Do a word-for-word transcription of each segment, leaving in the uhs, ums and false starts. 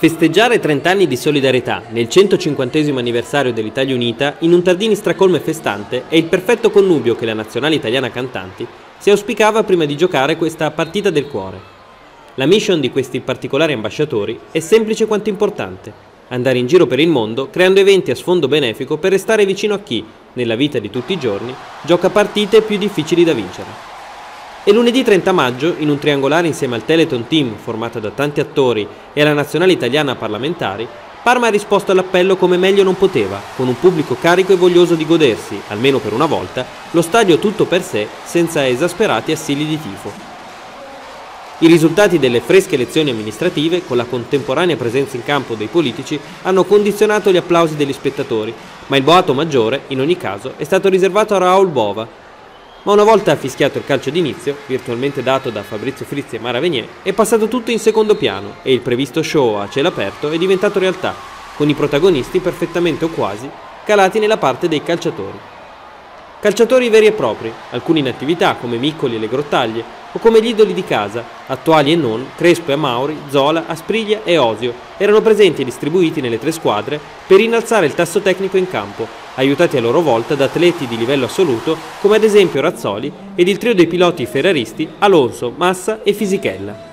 Festeggiare trenta anni di solidarietà nel centocinquantesimo anniversario dell'Italia Unita in un Tardini stracolmo e festante è il perfetto connubio che la nazionale italiana cantanti si auspicava prima di giocare questa partita del cuore. La mission di questi particolari ambasciatori è semplice quanto importante: andare in giro per il mondo creando eventi a sfondo benefico per restare vicino a chi, nella vita di tutti i giorni, gioca partite più difficili da vincere. E lunedì trenta maggio, in un triangolare insieme al Teleton Team formato da tanti attori e alla nazionale italiana parlamentari, Parma ha risposto all'appello come meglio non poteva, con un pubblico carico e voglioso di godersi, almeno per una volta, lo stadio tutto per sé, senza esasperati assili di tifo. I risultati delle fresche elezioni amministrative, con la contemporanea presenza in campo dei politici, hanno condizionato gli applausi degli spettatori, ma il boato maggiore, in ogni caso, è stato riservato a Raoul Bova. Ma una volta fischiato il calcio d'inizio, virtualmente dato da Fabrizio Frizzi e Mara Venier, è passato tutto in secondo piano e il previsto show a cielo aperto è diventato realtà, con i protagonisti perfettamente o quasi calati nella parte dei calciatori. Calciatori veri e propri, alcuni in attività come Miccoli e le Grottaglie, o come gli idoli di casa, attuali e non, Crespo e Mauri, Zola, Aspriglia e Osio, erano presenti e distribuiti nelle tre squadre per innalzare il tasso tecnico in campo, aiutati a loro volta da atleti di livello assoluto come ad esempio Razzoli ed il trio dei piloti ferraristi Alonso, Massa e Fisichella.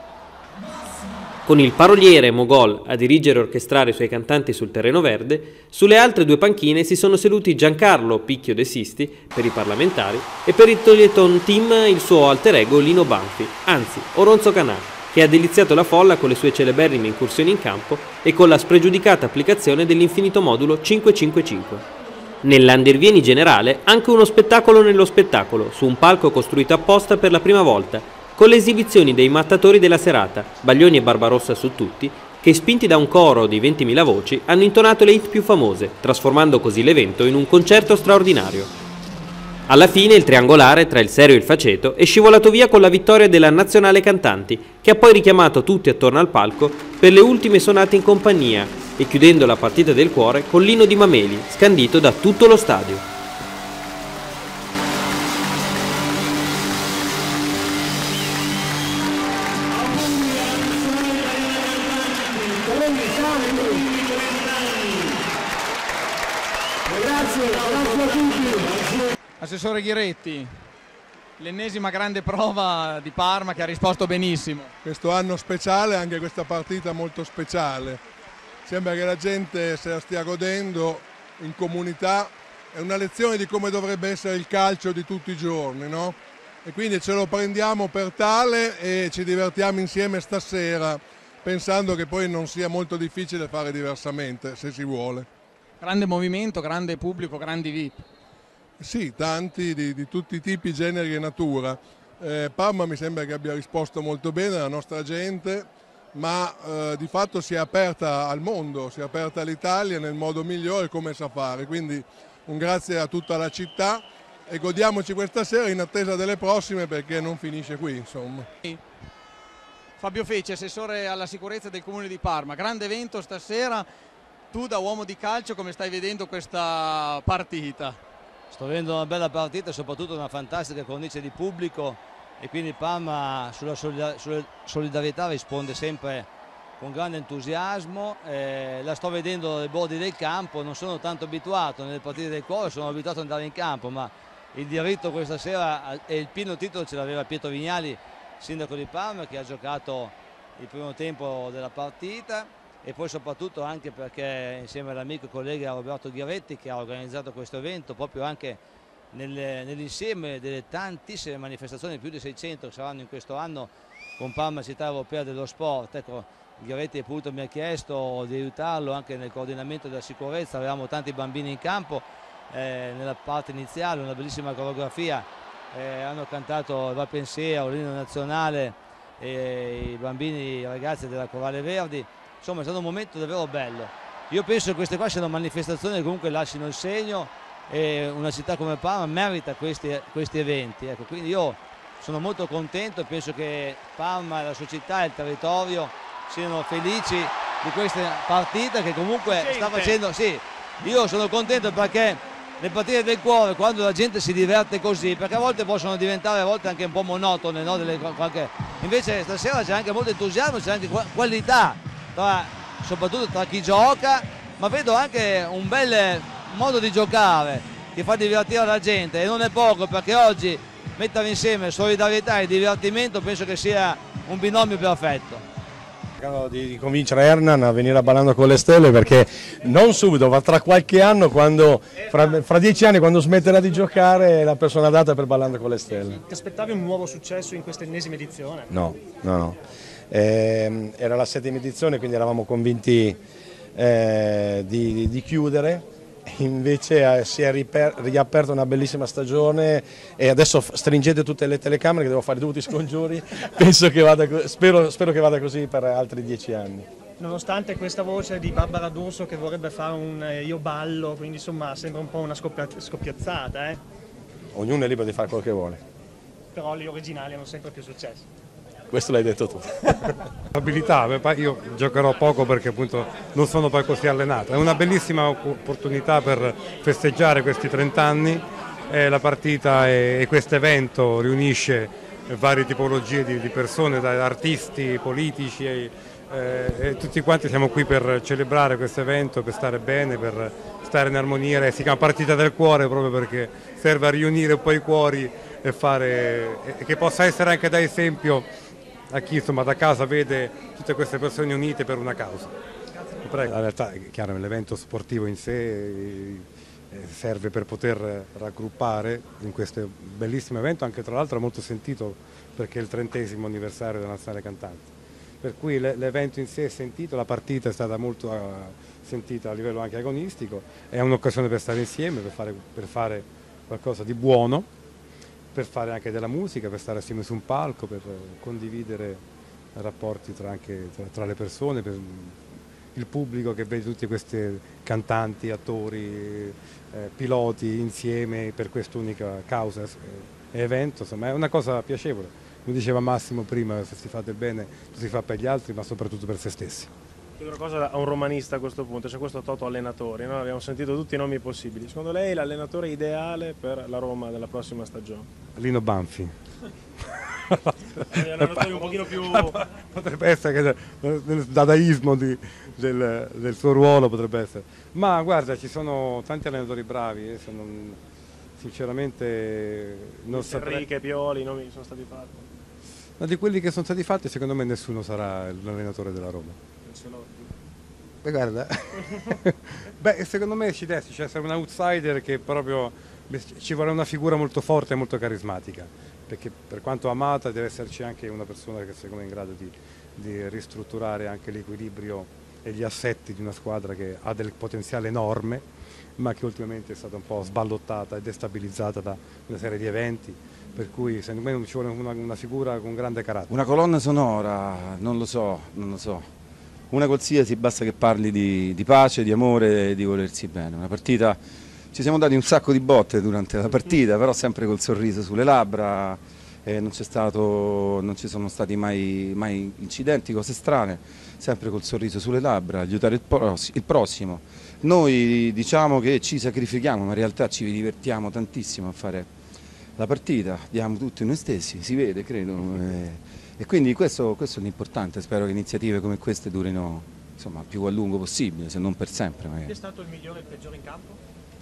Con il paroliere Mogol a dirigere e orchestrare i suoi cantanti sul terreno verde, sulle altre due panchine si sono seduti Giancarlo Picchio De Sisti per i parlamentari e per il Teleton Team il suo alter ego Lino Banfi, anzi Oronzo Canà, che ha deliziato la folla con le sue celeberrime incursioni in campo e con la spregiudicata applicazione dell'infinito modulo cinque cinque cinque. Nell'Andervieni generale anche uno spettacolo nello spettacolo, su un palco costruito apposta per la prima volta, con le esibizioni dei mattatori della serata, Baglioni e Barbarossa su tutti, che spinti da un coro di ventimila voci hanno intonato le hit più famose, trasformando così l'evento in un concerto straordinario. Alla fine il triangolare tra il serio e il faceto è scivolato via con la vittoria della nazionale cantanti, che ha poi richiamato tutti attorno al palco per le ultime sonate in compagnia e chiudendo la partita del cuore con l'inno di Mameli, scandito da tutto lo stadio. Grazie, grazie a tutti. Assessore Ghiretti, l'ennesima grande prova di Parma che ha risposto benissimo. Questo anno speciale, anche questa partita molto speciale. Sembra che la gente se la stia godendo in comunità, è una lezione di come dovrebbe essere il calcio di tutti i giorni, no? E quindi ce lo prendiamo per tale e ci divertiamo insieme stasera, pensando che poi non sia molto difficile fare diversamente, se si vuole. Grande movimento, grande pubblico, grandi V I P. Sì, tanti di, di tutti i tipi, generi e natura. Eh, Parma mi sembra che abbia risposto molto bene alla nostra gente, ma eh, di fatto si è aperta al mondo, si è aperta all'Italia nel modo migliore come sa fare. Quindi un grazie a tutta la città e godiamoci questa sera in attesa delle prossime perché non finisce qui, insomma. Fabio Feci, assessore alla sicurezza del Comune di Parma. Grande evento stasera. Tu da uomo di calcio come stai vedendo questa partita? Sto vedendo una bella partita, soprattutto una fantastica cornice di pubblico e quindi Parma sulla solidarietà risponde sempre con grande entusiasmo. Eh, la sto vedendo dai bordi del campo, non sono tanto abituato nelle partite del cuore, sono abituato ad andare in campo, ma il diritto questa sera e il pieno titolo ce l'aveva Pietro Vignali, sindaco di Parma, che ha giocato il primo tempo della partita. E poi soprattutto anche perché insieme all'amico e collega Roberto Ghiretti, che ha organizzato questo evento proprio anche nell'insieme delle tantissime manifestazioni, più di seicento che saranno in questo anno con Parma Città Europea dello Sport. Ecco, Ghiretti appunto mi ha chiesto di aiutarlo anche nel coordinamento della sicurezza. Avevamo tanti bambini in campo, eh, nella parte iniziale una bellissima coreografia, eh, hanno cantato Va Pensiero, l'inno nazionale, eh, i bambini, i ragazzi della Corale Verdi. Insomma è stato un momento davvero bello. Io penso che queste qua siano manifestazioni che comunque lasciano il segno e una città come Parma merita questi, questi eventi. Ecco, quindi io sono molto contento e penso che Parma, la sua città e il territorio siano felici di questa partita che comunque sta facendo. Sì, io sono contento perché le partite del cuore, quando la gente si diverte così, perché a volte possono diventare a volte anche un po' monotone, no? Delle, qualche... Invece stasera c'è anche molto entusiasmo, c'è anche qualità tra soprattutto tra chi gioca, ma vedo anche un bel modo di giocare che fa divertire la gente, e non è poco, perché oggi mettere insieme solidarietà e divertimento penso che sia un binomio perfetto. Cercando di, di convincere Hernan a venire a Ballando con le Stelle, perché non subito, ma tra qualche anno, quando, fra, fra dieci anni, quando smetterà di giocare, è la persona adatta per Ballando con le Stelle. Ti aspettavi un nuovo successo in questa ennesima edizione? No, no, no. Eh, era la settima edizione, quindi eravamo convinti eh, di, di chiudere. Invece eh, si è riper riaperta una bellissima stagione e adesso stringete tutte le telecamere che devo fare tutti i scongiuri. Penso che vada, spero, spero che vada così per altri dieci anni. Nonostante questa voce di Barbara D'Urso che vorrebbe fare un eh, io ballo, quindi insomma sembra un po' una scoppia scoppiazzata, eh? Ognuno è libero di fare quello che vuole. Però gli originali hanno sempre più successo. Questo l'hai detto tu. Abilità, io giocherò poco perché appunto non sono poi così allenato. È una bellissima opportunità per festeggiare questi trenta anni. Eh, la partita e, e questo evento riunisce varie tipologie di, di persone, da artisti, politici e, eh, e tutti quanti siamo qui per celebrare questo evento, per stare bene, per stare in armonia. Si chiama partita del cuore proprio perché serve a riunire un po' i cuori e fare, e che possa essere anche da esempio a chi insomma da casa vede tutte queste persone unite per una causa. Prego. In realtà è chiaro, l'evento sportivo in sé serve per poter raggruppare in questo bellissimo evento, anche tra l'altro molto sentito perché è il trentesimo anniversario della Nazionale Cantanti. Per cui l'evento in sé è sentito, la partita è stata molto sentita a livello anche agonistico, è un'occasione per stare insieme, per fare, per fare qualcosa di buono, per fare anche della musica, per stare assieme su un palco, per condividere rapporti tra, anche, tra, tra le persone, per il pubblico che vede tutti questi cantanti, attori, eh, piloti insieme per quest'unica causa e evento. Insomma, è una cosa piacevole. Come diceva Massimo prima, se si fa del bene lo si fa per gli altri, ma soprattutto per se stessi. Chiedo una cosa a un romanista a questo punto, c'è questo Toto allenatore, no? Abbiamo sentito tutti i nomi possibili. Secondo lei è l'allenatore ideale per la Roma della prossima stagione? Lino Banfi. È un allenatore un pochino più... Potrebbe essere che nel dadaismo di, del, del suo ruolo potrebbe essere. Ma guarda, ci sono tanti allenatori bravi, eh, se non, sinceramente non saprei... Enrique, Pioli, i nomi sono stati fatti. Ma di quelli che sono stati fatti secondo me nessuno sarà l'allenatore della Roma. Beh, guarda, beh, secondo me ci deve essere un outsider che proprio ci vuole una figura molto forte e molto carismatica, perché per quanto amata deve esserci anche una persona che secondo me è in grado di, di ristrutturare anche l'equilibrio e gli assetti di una squadra che ha del potenziale enorme, ma che ultimamente è stata un po' sballottata e destabilizzata da una serie di eventi, per cui secondo me ci vuole una, una figura con grande carattere. Una colonna sonora, non lo so, non lo so. Una qualsiasi, basta che parli di, di pace, di amore e di volersi bene. Una partita, ci siamo dati un sacco di botte durante la partita, però sempre col sorriso sulle labbra, eh, non, c'è stato, non ci sono stati mai, mai incidenti, cose strane, sempre col sorriso sulle labbra, aiutare il, pross il prossimo. Noi diciamo che ci sacrifichiamo, ma in realtà ci divertiamo tantissimo a fare la partita, diamo tutti noi stessi, si vede, credo. Eh, E quindi questo, questo è l'importante, spero che iniziative come queste durino insomma, più a lungo possibile, se non per sempre magari. Chi è stato il migliore e il peggiore in campo?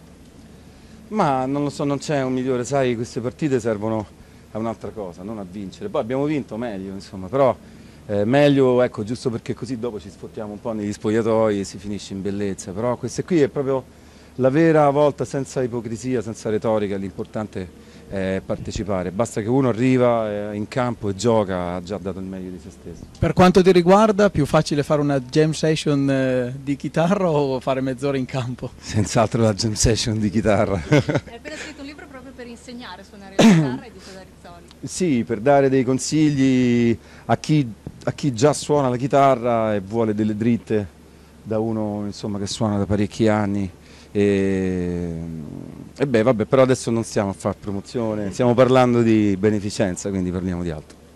Ma non lo so, non c'è un migliore, sai, queste partite servono a un'altra cosa, non a vincere. Poi abbiamo vinto meglio, insomma, però eh, meglio, ecco, giusto perché così dopo ci sfottiamo un po' negli spogliatoi e si finisce in bellezza, però questa qui è proprio la vera volta, senza ipocrisia, senza retorica, l'importante Eh, partecipare, basta che uno arriva eh, in campo e gioca, ha già dato il meglio di se stesso. Per quanto ti riguarda, più facile fare una jam session eh, di chitarra o fare mezz'ora in campo? Senz'altro la jam session di chitarra. Hai appena scritto un libro proprio per insegnare a suonare la chitarra e di Cesare Rizzoli. Sì, per dare dei consigli a chi, a chi già suona la chitarra e vuole delle dritte da uno insomma, che suona da parecchi anni. E, e beh, vabbè, però adesso non stiamo a fare promozione, stiamo parlando di beneficenza, quindi parliamo di altro.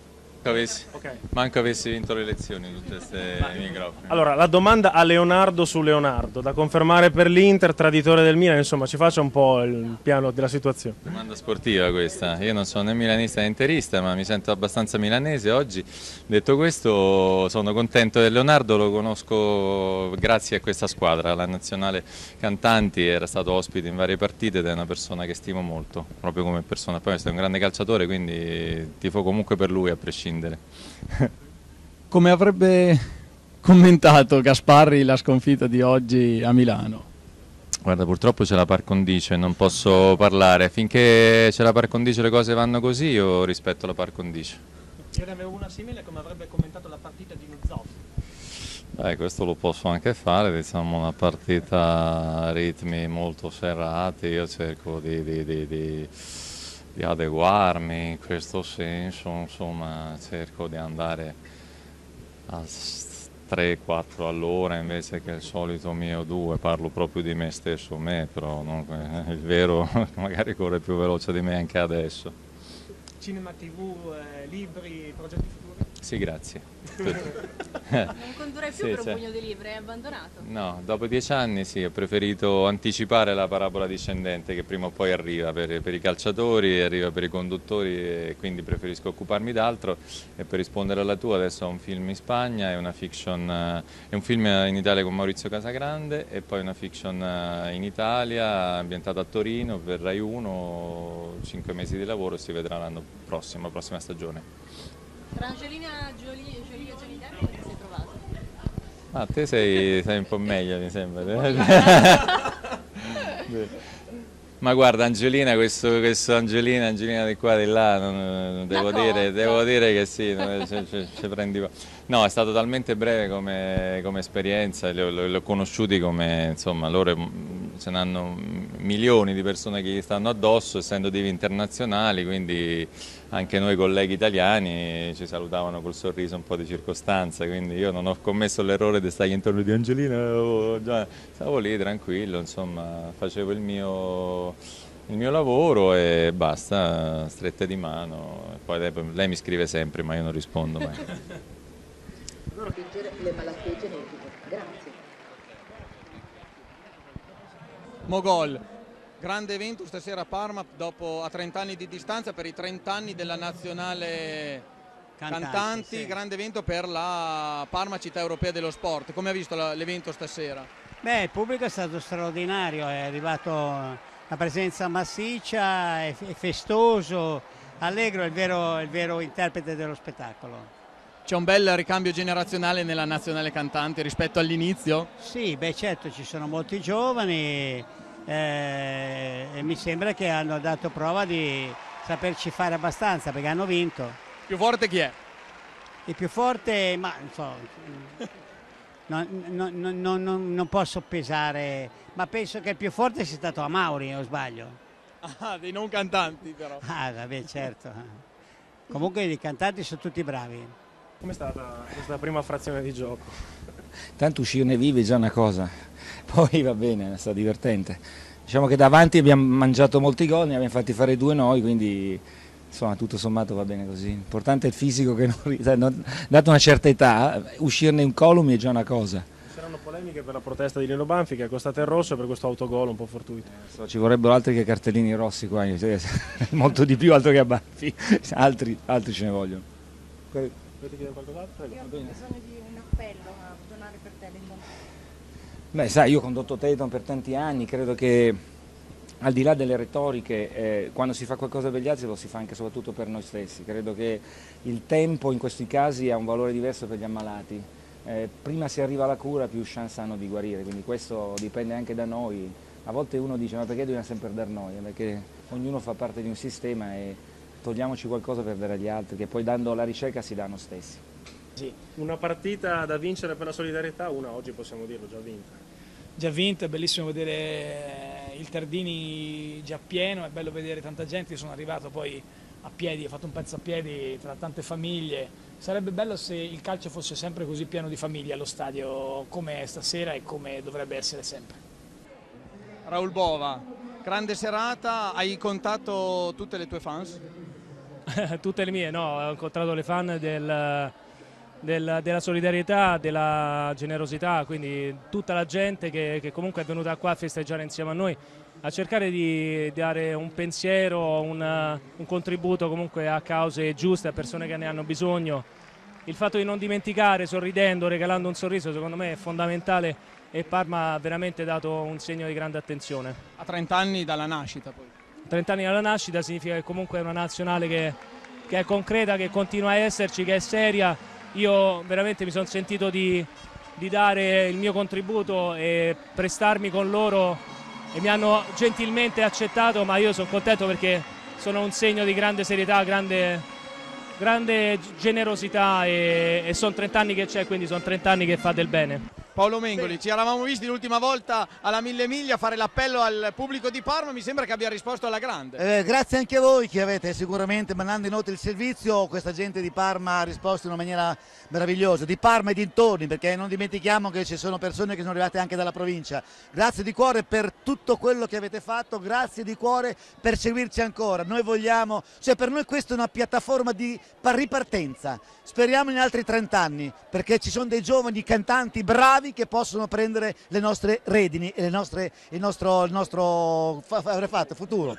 Manco avessi, Okay. manco avessi vinto le elezioni tutte queste microfoni. Allora, la domanda a Leonardo su Leonardo, da confermare per l'Inter, traditore del Milan, insomma, ci faccia un po' il piano della situazione. Domanda sportiva questa, io non sono né milanista né interista, ma mi sento abbastanza milanese oggi. Detto questo, sono contento del Leonardo, lo conosco grazie a questa squadra, la nazionale Cantanti, era stato ospite in varie partite ed è una persona che stimo molto, proprio come persona. Poi è un grande calciatore, quindi tifo comunque per lui a prescindere. Come avrebbe commentato Gasparri la sconfitta di oggi a Milano? Guarda, purtroppo c'è la par condicio e non posso parlare. Finché c'è la par condicio e le cose vanno così, io rispetto la par condicio. Io ne avevo una simile, come avrebbe commentato la partita di Nuzzov. Beh, questo lo posso anche fare, diciamo una partita a ritmi molto serrati, io cerco di, di, di, di, di adeguarmi in questo senso, insomma cerco di andare a tre quattro all'ora invece che il solito mio due, parlo proprio di me stesso, me, però non, il vero magari corre più veloce di me anche adesso. Cinema, tivù, eh, libri, progetti futuri? Sì, grazie. Non condurrai più Sì, per un cioè. pugno di libri, hai abbandonato? No, dopo dieci anni sì, ho preferito anticipare la parabola discendente che prima o poi arriva per, per i calciatori, arriva per i conduttori e quindi preferisco occuparmi d'altro. E per rispondere alla tua, adesso ho un film in Spagna, è una fiction, eh, è un film in Italia con Maurizio Casagrande e poi una fiction eh, in Italia ambientata a Torino per Rai uno, cinque mesi di lavoro e si vedrà l'anno prossimo, la prossima stagione. Tra Angelina Jolie e Jolie e Johnny Depp come ti sei trovato? Ah, te sei, sei un po' meglio mi sembra. Ma guarda Angelina, questo, questo Angelina, Angelina di qua di là, non, devo, dire, devo dire che sì, no, ci, ci, ci prendi. No, è stato talmente breve come, come esperienza, li ho, li ho conosciuti come, insomma, loro ce n'hanno milioni di persone che gli stanno addosso, essendo divi internazionali, quindi anche noi colleghi italiani ci salutavano col sorriso un po' di circostanza, quindi io non ho commesso l'errore di stare intorno di Angelina, oh, già, stavo lì tranquillo, insomma, facevo il mio, il mio lavoro e basta, strette di mano, e poi lei, lei mi scrive sempre ma io non rispondo mai. Le malattie genetiche. Grazie. Mogol, grande evento stasera a Parma dopo, a trenta anni di distanza per i trenta anni della nazionale Cantanti, Cantanti sì. Grande evento per la Parma città europea dello sport. Come ha visto l'evento stasera? Beh, il pubblico è stato straordinario, è arrivato una presenza massiccia, è festoso, allegro, è il vero, il vero interprete dello spettacolo. C'è un bel ricambio generazionale nella nazionale Cantanti rispetto all'inizio? Sì, beh certo, ci sono molti giovani eh, e mi sembra che hanno dato prova di saperci fare abbastanza perché hanno vinto. Più forte chi è? Il più forte, ma non so, non, non, non, non, non posso pesare, ma penso che il più forte sia stato Amauri, o sbaglio? Ah, dei non cantanti però. Ah, vabbè, certo. Comunque i cantanti sono tutti bravi. Com'è stata questa prima frazione di gioco? Tanto uscirne vivi è già una cosa, poi va bene, è stato divertente. Diciamo che davanti abbiamo mangiato molti gol, ne abbiamo fatti fare due noi, quindi insomma tutto sommato va bene così. L'importante è il fisico che, non, non, dato una certa età, uscirne in columi è già una cosa. Saranno polemiche per la protesta di Lino Banfi che è costato il rosso per questo autogol un po' fortuito. So, ci vorrebbero altri che cartellini rossi qua, molto di più altro che a Banfi, altri, altri ce ne vogliono. Volete chiedere qualcos'altro? Io ho bisogno di un appello a donare per Teleton. Beh, sai, io ho condotto Teleton per tanti anni, credo che al di là delle retoriche, eh, quando si fa qualcosa per gli altri lo si fa anche e soprattutto per noi stessi. Credo che il tempo in questi casi ha un valore diverso per gli ammalati. Eh, prima si arriva alla cura, più chance hanno di guarire, quindi questo dipende anche da noi. A volte uno dice, ma perché dobbiamo sempre dar noi? Perché ognuno fa parte di un sistema e togliamoci qualcosa per dare agli altri, che poi dando la ricerca si danno stessi. Sì, una partita da vincere per la solidarietà, una oggi possiamo dirlo, già vinta. Già vinta, è bellissimo vedere il Tardini già pieno, è bello vedere tanta gente, io sono arrivato poi a piedi, ho fatto un pezzo a piedi tra tante famiglie. Sarebbe bello se il calcio fosse sempre così pieno di famiglie allo stadio come stasera e come dovrebbe essere sempre. Raul Bova, grande serata, hai contato tutte le tue fans? tutte le mie, no, ho incontrato le fan del, del, della solidarietà, della generosità, quindi tutta la gente che, che comunque è venuta qua a festeggiare insieme a noi, a cercare di dare un pensiero, un, un contributo comunque a cause giuste, a persone che ne hanno bisogno. Il fatto di non dimenticare, sorridendo, regalando un sorriso, secondo me è fondamentale e Parma ha veramente dato un segno di grande attenzione. A trenta anni dalla nascita poi. trenta anni dalla nascita significa che comunque è una nazionale che, che è concreta, che continua a esserci, che è seria. Io veramente mi sono sentito di, di dare il mio contributo e prestarmi con loro e mi hanno gentilmente accettato, ma io sono contento perché sono un segno di grande serietà, grande, grande generosità e, e sono trenta anni che c'è, quindi sono trenta anni che fa del bene. Paolo Mengoli, ci eravamo visti l'ultima volta alla Mille Miglia fare l'appello al pubblico di Parma, mi sembra che abbia risposto alla grande. Eh, grazie anche a voi che avete sicuramente, mandando inoltre il servizio, questa gente di Parma ha risposto in una maniera meravigliosa, di Parma e dintorni, perché non dimentichiamo che ci sono persone che sono arrivate anche dalla provincia. Grazie di cuore per tutto quello che avete fatto, grazie di cuore per seguirci ancora. Noi vogliamo, cioè per noi questa è una piattaforma di ripartenza, speriamo in altri trenta anni, perché ci sono dei giovani cantanti bravi che possono prendere le nostre redini e le nostre, il nostro, il nostro avrei fatto, futuro.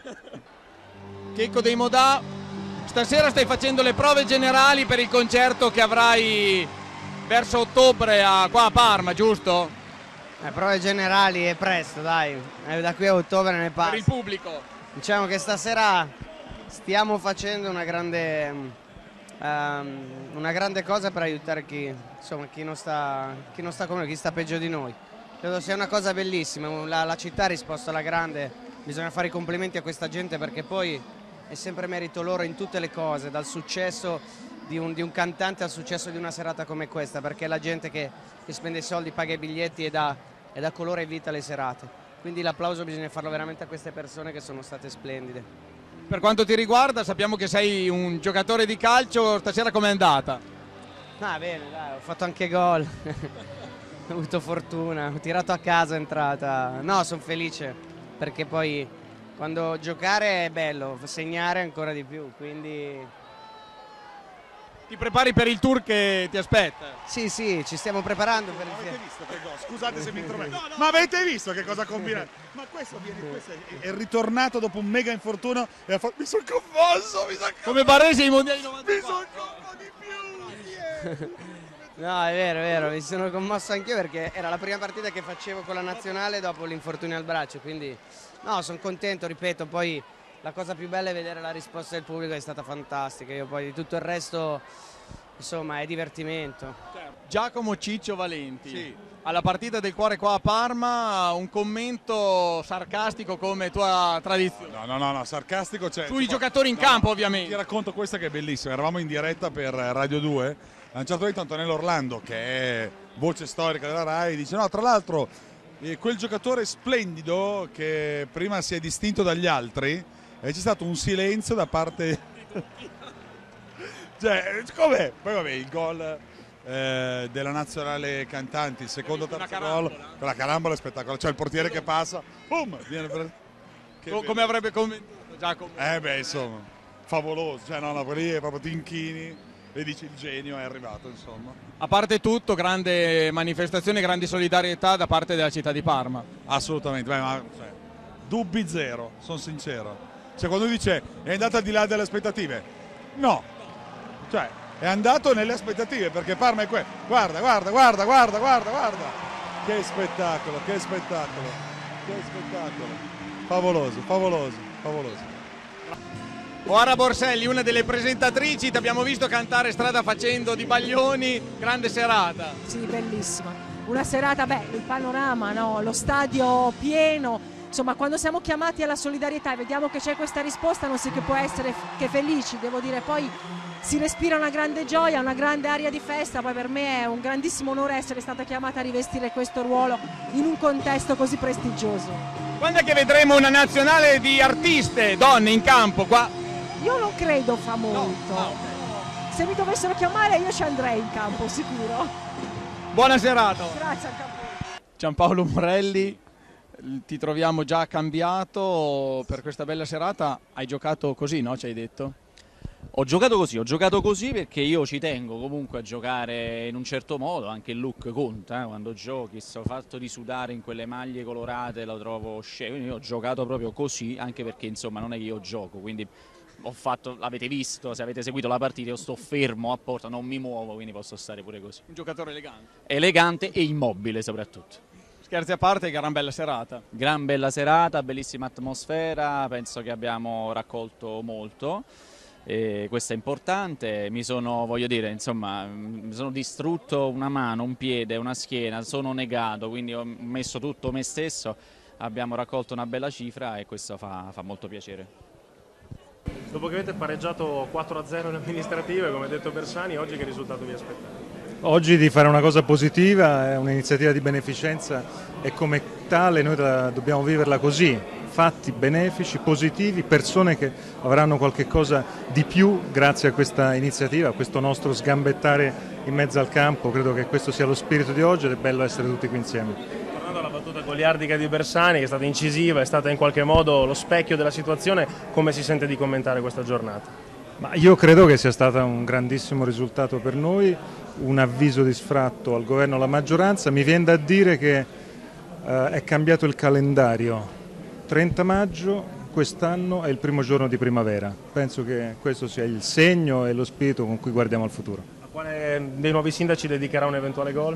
Checco dei Modà, stasera stai facendo le prove generali per il concerto che avrai verso ottobre a, qua a Parma, giusto? Le prove generali è presto, dai, da qui a ottobre ne passa. Per il pubblico? Diciamo che stasera stiamo facendo una grande... Um, una grande cosa per aiutare chi, insomma, chi, non sta, chi non sta come noi, chi sta peggio di noi. Credo sia una cosa bellissima, la, la città ha risposto alla grande, bisogna fare i complimenti a questa gente perché poi è sempre merito loro in tutte le cose, dal successo di un, di un cantante al successo di una serata come questa, perché è la gente che, che spende i soldi, paga i biglietti e dà, e dà colore e vita alle serate. Quindi l'applauso bisogna farlo veramente a queste persone che sono state splendide. Per quanto ti riguarda, sappiamo che sei un giocatore di calcio, stasera com'è andata? Ah, bene, dai, ho fatto anche gol, ho avuto fortuna, ho tirato a casa, è entrata. No, sono felice, perché poi quando giocare è bello, segnare ancora di più, quindi... Ti prepari per il tour che ti aspetta? Sì, sì, ci stiamo preparando per il... Avete visto che cosa? Scusate se mi intrometto, no, no, ma avete visto che cosa ha combinato? Ma questo, viene, questo è, è ritornato dopo un mega infortunio e ha fatto... Mi sono commosso, mi sono commosso! Come Baresi ai mondiali novantaquattro! Mi sono commosso di più! No, è vero, è vero, mi sono commosso anch'io perché era la prima partita che facevo con la nazionale dopo l'infortunio al braccio, quindi no, sono contento, ripeto, poi la cosa più bella è vedere la risposta del pubblico, è stata fantastica, io poi di tutto il resto, insomma, è divertimento. Giacomo Ciccio Valenti, sì. Alla partita del cuore qua a Parma, un commento sarcastico come tua tradizione. No, no, no, no sarcastico c'è. Sui giocatori in no, campo, ovviamente. Ti racconto questa che è bellissima, eravamo in diretta per Radio due, a un certo punto Antonello Orlando, che è voce storica della Rai, dice no, tra l'altro eh, quel giocatore splendido che prima si è distinto dagli altri, e c'è stato un silenzio da parte... cioè, com'è? Poi vabbè, il gol eh, della nazionale cantanti, il secondo terzo gol, quella carambola è spettacolare, cioè il portiere che passa, boom, viene per... Co come avrebbe commentato Giacomo? Eh beh, insomma, favoloso, cioè no, no, lì è proprio Tinchini, e dici il genio è arrivato, insomma. A parte tutto, grande manifestazione, grande solidarietà da parte della città di Parma. Assolutamente, beh, ma, cioè, dubbi zero, sono sincero. Cioè quando dice è andato al di là delle aspettative, no, cioè è andato nelle aspettative perché Parma è qui, guarda, guarda, guarda, guarda, guarda, guarda, che spettacolo, che spettacolo, che spettacolo, favoloso, favoloso, favoloso. Oara Borselli, una delle presentatrici, ti abbiamo visto cantare strada facendo di Baglioni, grande serata. Sì, bellissima, una serata, beh, il panorama, no? Lo stadio pieno. Insomma, quando siamo chiamati alla solidarietà e vediamo che c'è questa risposta non si che può essere che felici, devo dire, poi si respira una grande gioia, una grande aria di festa, poi per me è un grandissimo onore essere stata chiamata a rivestire questo ruolo in un contesto così prestigioso. Quando è che vedremo una nazionale di artiste, donne in campo qua? Io non credo fra molto, no, no, okay. Se mi dovessero chiamare io ci andrei in campo, sicuro. Buona serata. Grazie anche a voi. Giampaolo Morelli. Ti troviamo già cambiato per questa bella serata, hai giocato così, no? Ci hai detto? Ho giocato così, ho giocato così perché io ci tengo comunque a giocare in un certo modo, anche il look conta, eh, quando giochi, sto fatto di sudare in quelle maglie colorate lo trovo scemo, quindi io ho giocato proprio così, anche perché insomma non è che io gioco, quindi ho fatto, l'avete visto, se avete seguito la partita, io sto fermo a porta, non mi muovo, quindi posso stare pure così. Un giocatore elegante. Elegante e immobile soprattutto. Scherzi a parte, gran bella serata. Gran bella serata, bellissima atmosfera, penso che abbiamo raccolto molto. E questo è importante, mi sono, voglio dire, insomma, mi sono distrutto una mano, un piede, una schiena, sono negato, quindi ho messo tutto me stesso, abbiamo raccolto una bella cifra e questo fa, fa molto piacere. Dopo che avete pareggiato quattro a zero in amministrative, come ha detto Bersani, oggi che risultato vi aspettate? Oggi di fare una cosa positiva, è un'iniziativa di beneficenza e come tale noi la, dobbiamo viverla così, fatti benefici, positivi, persone che avranno qualche cosa di più grazie a questa iniziativa, a questo nostro sgambettare in mezzo al campo. Credo che questo sia lo spirito di oggi ed è bello essere tutti qui insieme. Tornando alla battuta goliardica di Bersani, che è stata incisiva, è stata in qualche modo lo specchio della situazione, come si sente di commentare questa giornata? Ma io credo che sia stato un grandissimo risultato per noi, un avviso di sfratto al governo e alla maggioranza. Mi viene da dire che eh, è cambiato il calendario. trenta maggio quest'anno è il primo giorno di primavera. Penso che questo sia il segno e lo spirito con cui guardiamo al futuro. A quale dei nuovi sindaci dedicherà un eventuale gol?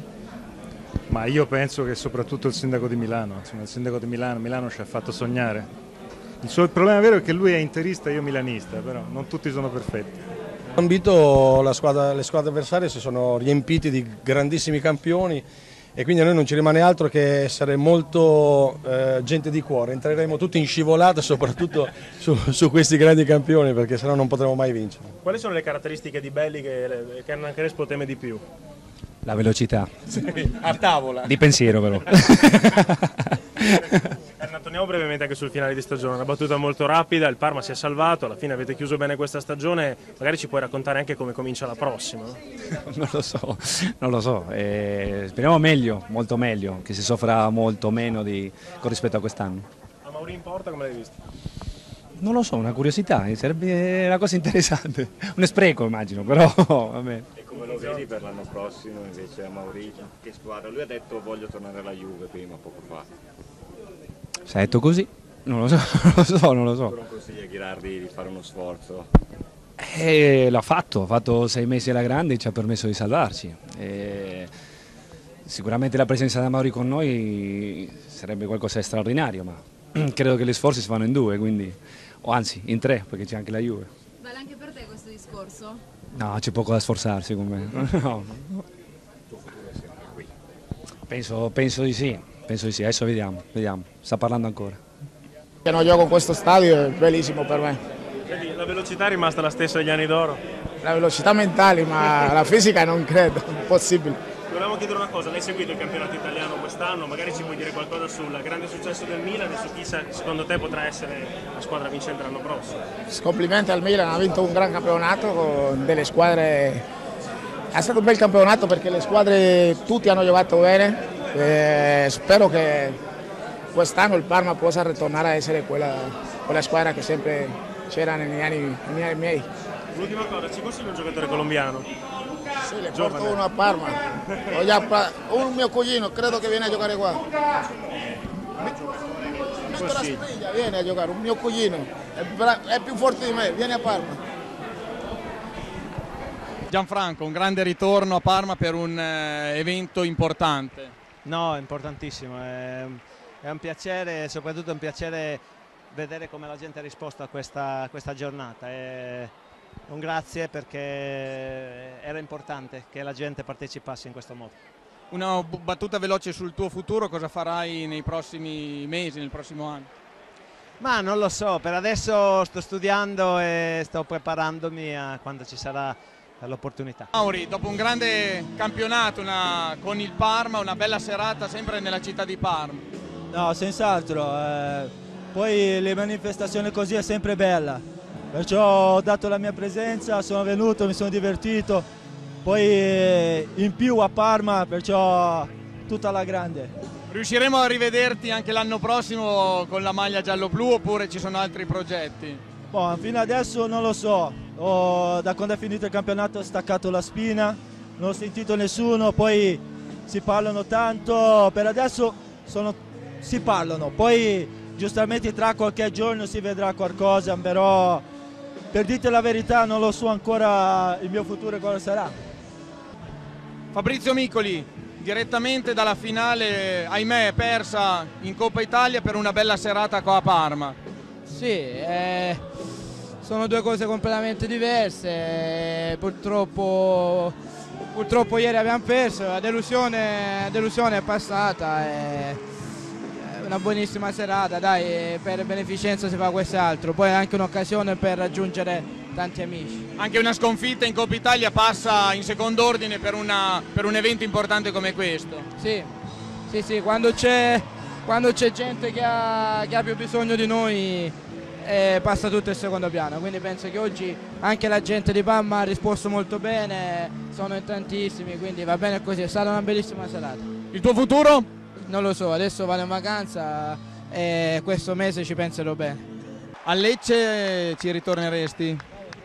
Ma io penso che soprattutto il sindaco di Milano, insomma, il sindaco di Milano, Milano ci ha fatto sognare. Il suo il problema vero è che lui è interista e io milanista, però non tutti sono perfetti. Ambito la squadra, le squadre avversarie si sono riempiti di grandissimi campioni e quindi a noi non ci rimane altro che essere molto eh, gente di cuore. Entreremo tutti in scivolata soprattutto su, su questi grandi campioni, perché sennò non potremo mai vincere. Quali sono le caratteristiche di Belli che, che Hernan Crespo teme di più? La velocità. Sì, a tavola. Di pensiero però. Torniamo brevemente anche sul finale di stagione, una battuta molto rapida, il Parma si è salvato, alla fine avete chiuso bene questa stagione, magari ci puoi raccontare anche come comincia la prossima? Non lo so, non lo so, eh, speriamo meglio, molto meglio, che si soffra molto meno di, con rispetto a quest'anno. A Mauri in porta come l'hai visto? Non lo so, una curiosità, sarebbe una cosa interessante, un spreco immagino, però vabbè. E come lo vedi per l'anno prossimo invece a Mauricio? Che squadra? Lui ha detto voglio tornare alla Juve prima, poco fa. Se ha detto così, non lo so, non lo so, non lo so. Non consigli a Ghirardi di fare uno sforzo? Eh, l'ha fatto, ha fatto sei mesi alla grande e ci ha permesso di salvarci. Eh, sicuramente la presenza di Mauri con noi sarebbe qualcosa di straordinario, ma credo che gli sforzi si fanno in due, quindi, o anzi in tre, perché c'è anche la Juve. Vale anche per te questo discorso? No, c'è poco da sforzarsi con me. No. Penso, penso di sì. Penso di sì, adesso vediamo, vediamo, sta parlando ancora. Che non gioco in questo stadio è bellissimo per me. Vedi, la velocità è rimasta la stessa degli anni d'oro? La velocità mentale, ma la fisica non credo, impossibile. Volevamo chiedere una cosa, l'hai seguito il campionato italiano quest'anno? Magari ci puoi dire qualcosa sul grande successo del Milan e su chi secondo te potrà essere la squadra vincente l'anno prossimo? Complimenti al Milan, ha vinto un gran campionato con delle squadre. È stato un bel campionato perché le squadre tutti hanno giocato bene. Eh, spero che quest'anno il Parma possa ritornare a essere quella, quella squadra che sempre c'era negli anni, negli anni miei. L'ultima cosa, ci consigli un giocatore colombiano? Sì, le porto uno a Parma. Ho già un mio cugino, credo che viene a giocare qua. Metto la spiglia, viene a giocare, un mio cugino, è, è più forte di me, viene a Parma. Gianfranco, un grande ritorno a Parma per un eh, evento importante. No, è importantissimo, è, è un piacere, soprattutto è un piacere vedere come la gente ha risposto a questa, a questa giornata. È un grazie perché era importante che la gente partecipasse in questo modo. Una battuta veloce sul tuo futuro, cosa farai nei prossimi mesi, nel prossimo anno? Ma non lo so, per adesso sto studiando e sto preparandomi a quando ci sarà l'opportunità. Mauri, dopo un grande campionato una, con il Parma, una bella serata sempre nella città di Parma. No, senz'altro, eh, poi le manifestazioni così è sempre bella, perciò ho dato la mia presenza, sono venuto, mi sono divertito, poi eh, in più a Parma, perciò tutta la grande. Riusciremo a rivederti anche l'anno prossimo con la maglia giallo-blu oppure ci sono altri progetti? Boh, fino adesso non lo so. ho, da quando è finito il campionato ho staccato la spina, non ho sentito nessuno, poi si parlano tanto, per adesso sono, si parlano, poi giustamente tra qualche giorno si vedrà qualcosa, però per dirti la verità non lo so ancora il mio futuro cosa sarà. Fabrizio Micoli, direttamente dalla finale, ahimè, persa in Coppa Italia per una bella serata qua a Parma. Sì, eh, sono due cose completamente diverse, eh, purtroppo, purtroppo ieri abbiamo perso, la delusione, la delusione è passata, è una buonissima serata, dai, per beneficenza si fa quest'altro, poi è anche un'occasione per raggiungere tanti amici. Anche una sconfitta in Coppa Italia passa in secondo ordine per, una, per un evento importante come questo. Sì, sì, sì, quando c'è quando c'è gente che ha, che ha più bisogno di noi eh, passa tutto in secondo piano, quindi penso che oggi anche la gente di Parma ha risposto molto bene, sono in tantissimi, quindi va bene così, è stata una bellissima serata. Il tuo futuro? Non lo so, adesso vado in vacanza e questo mese ci penserò bene. A Lecce ci ritorneresti?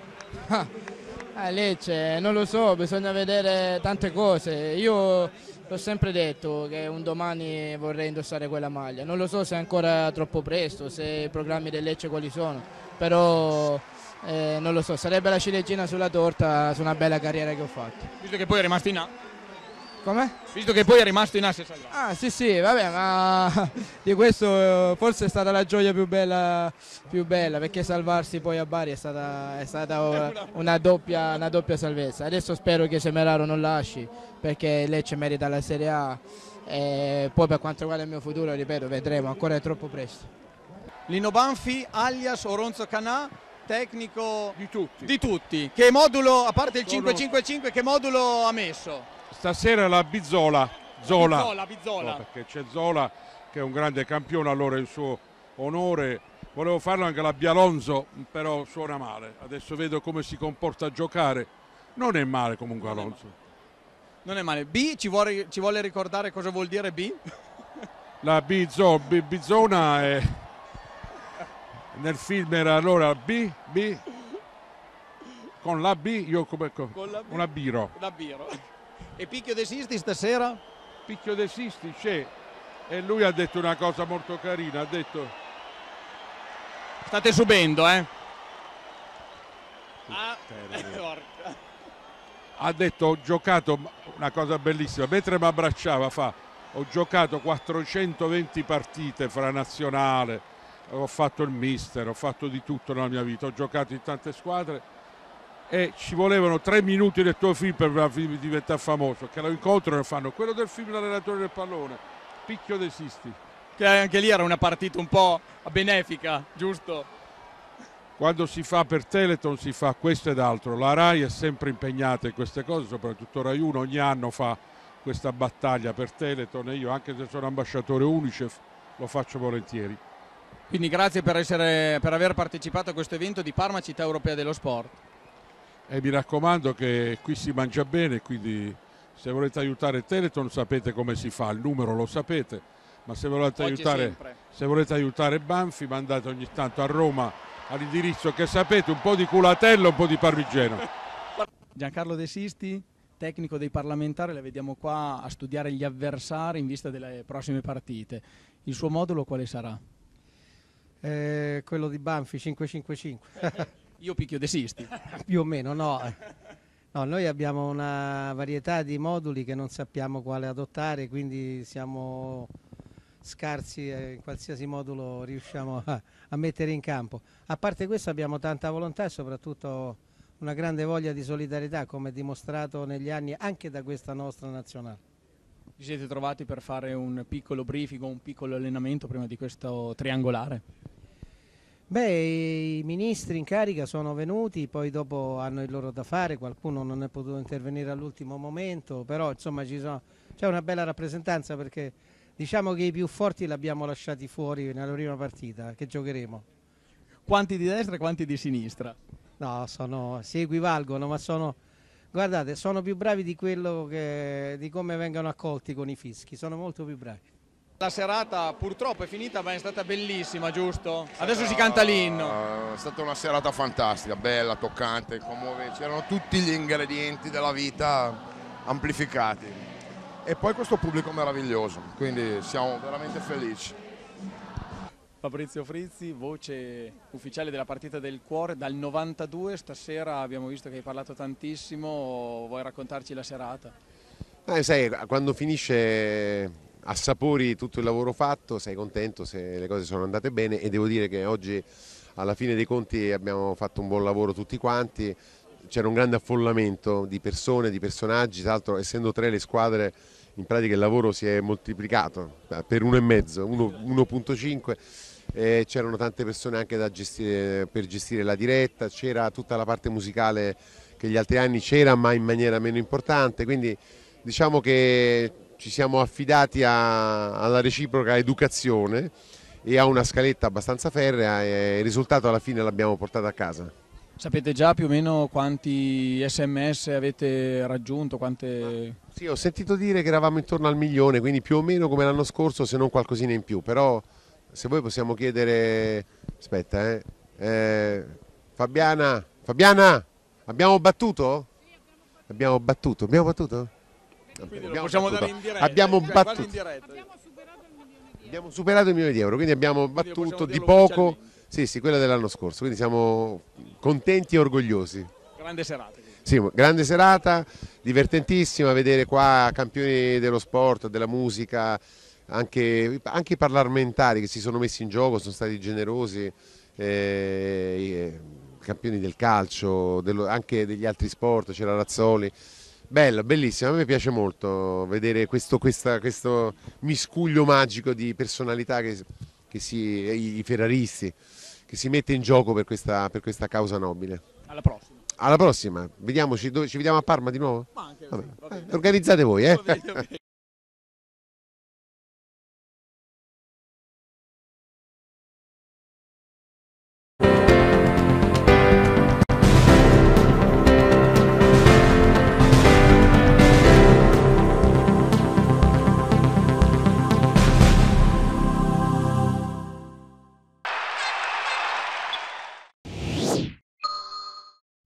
A Lecce, non lo so, bisogna vedere tante cose. Io l'ho sempre detto che un domani vorrei indossare quella maglia. Non lo so se è ancora troppo presto, se i programmi del Lecce quali sono, però eh, non lo so, sarebbe la ciliegina sulla torta su una bella carriera che ho fatto. Visto che poi è rimasto in A. Come? Visto che poi è rimasto in A se salvato. Ah sì sì, vabbè, ma di questo forse è stata la gioia più bella, più bella perché salvarsi poi a Bari è stata, è stata una, doppia, una doppia salvezza. Adesso spero che Semeraro non lasci perché Lecce merita la Serie A e poi per quanto riguarda il mio futuro, ripeto, vedremo, ancora è troppo presto. Lino Banfi alias Oronzo Canà, tecnico di tutti. di tutti. Che modulo, a parte il cinque cinque cinque, che modulo ha messo? Stasera la Bizzola, Zola, Bizzola, Bizzola. No, perché c'è Zola che è un grande campione, allora in suo onore volevo farlo anche la Bialonzo, però suona male. Adesso vedo come si comporta a giocare, non è male comunque non Alonso. È male. Non è male. B, ci vuole, ci vuole ricordare cosa vuol dire B? La Bizzo, B, Bizzona è... nel film era allora B, B, con la B io come con la B. una biro. Una biro. E Picchio De Sisti stasera? Picchio De Sisti c'è e lui ha detto una cosa molto carina, ha detto... State subendo, eh? Ah, ha detto ho giocato, una cosa bellissima, mentre mi abbracciava fa, ho giocato quattrocentoventi partite fra nazionale, ho fatto il mister, ho fatto di tutto nella mia vita, ho giocato in tante squadre e ci volevano tre minuti del tuo film per diventare famoso, che lo incontrano e fanno quello del film L'allenatore del pallone, Picchio De Sisti. Che anche lì era una partita un po' benefica, giusto? Quando si fa per Teleton si fa questo ed altro, la Rai è sempre impegnata in queste cose, soprattutto Rai uno ogni anno fa questa battaglia per Teleton e io anche se sono ambasciatore Unicef lo faccio volentieri. Quindi grazie per, essere, per aver partecipato a questo evento di Parma Città Europea dello Sport. E mi raccomando che qui si mangia bene, quindi se volete aiutare Teleton sapete come si fa, il numero lo sapete, ma se volete, aiutare, se volete aiutare Banfi mandate ogni tanto a Roma all'indirizzo che sapete, un po' di culatello, un po' di parmigiano. Giancarlo De Sisti, tecnico dei parlamentari, la vediamo qua a studiare gli avversari in vista delle prossime partite. Il suo modulo quale sarà? Eh, quello di Banfi cinque cinque cinque. Io Picchio De Sisti. Più o meno, no. No, noi abbiamo una varietà di moduli che non sappiamo quale adottare, quindi siamo scarsi e in qualsiasi modulo riusciamo a, a mettere in campo. A parte questo abbiamo tanta volontà e soprattutto una grande voglia di solidarietà, come dimostrato negli anni anche da questa nostra nazionale. Vi siete trovati per fare un piccolo briefing, un piccolo allenamento prima di questo triangolare? Beh, i ministri in carica sono venuti, poi dopo hanno il loro da fare, qualcuno non è potuto intervenire all'ultimo momento, però insomma c'è una bella rappresentanza perché diciamo che i più forti li abbiamo lasciati fuori nella prima partita che giocheremo. Quanti di destra e quanti di sinistra? No, sono, si equivalgono, ma sono, guardate, sono più bravi di quello che, di come vengono accolti con i fischi, sono molto più bravi. La serata purtroppo è finita, ma è stata bellissima, giusto? Adesso si canta l'inno. È stata una serata fantastica, bella, toccante, commovente. C'erano tutti gli ingredienti della vita amplificati. E poi questo pubblico meraviglioso, quindi siamo veramente felici. Fabrizio Frizzi, voce ufficiale della partita del cuore dal novantadue, stasera abbiamo visto che hai parlato tantissimo, vuoi raccontarci la serata? Eh, sai, quando finisce assapori tutto il lavoro fatto, sei contento se le cose sono andate bene, e devo dire che oggi alla fine dei conti abbiamo fatto un buon lavoro tutti quanti, c'era un grande affollamento di persone, di personaggi, tra l'altro essendo tre le squadre in pratica il lavoro si è moltiplicato per uno e mezzo, uno virgola cinque, eh, c'erano tante persone anche da gestire, per gestire la diretta, c'era tutta la parte musicale che gli altri anni c'era ma in maniera meno importante, quindi diciamo che ci siamo affidati a, alla reciproca educazione e a una scaletta abbastanza ferrea, e il risultato alla fine l'abbiamo portato a casa. Sapete già più o meno quanti sms avete raggiunto? Quante... Sì, ho sentito dire che eravamo intorno al milione, quindi più o meno come l'anno scorso, se non qualcosina in più, però se voi possiamo chiedere... Aspetta, eh, eh Fabiana, Fabiana, abbiamo battuto? Abbiamo battuto, abbiamo battuto? Quindi abbiamo lo possiamo battuto. dare in diretta. Abbiamo cioè, battuto. in diretta. Abbiamo superato il milione di euro, quindi abbiamo Quindi battuto di dirlo poco, sì, sì, quella dell'anno scorso, quindi siamo contenti e orgogliosi. Grande serata. Sì, grande serata, divertentissima, vedere qua campioni dello sport, della musica, anche, anche i parlamentari che si sono messi in gioco, sono stati generosi, eh, campioni del calcio, dello, anche degli altri sport, c'era Razzoli. Bello, bellissimo, a me piace molto vedere questo, questa, questo miscuglio magico di personalità che, che si, i ferraristi, che si mette in gioco per questa, per questa causa nobile. Alla prossima. Alla prossima, vediamoci, dove, ci vediamo a Parma di nuovo? Ma anche, Vabbè. va bene. Organizzate voi, eh? Va bene, va bene.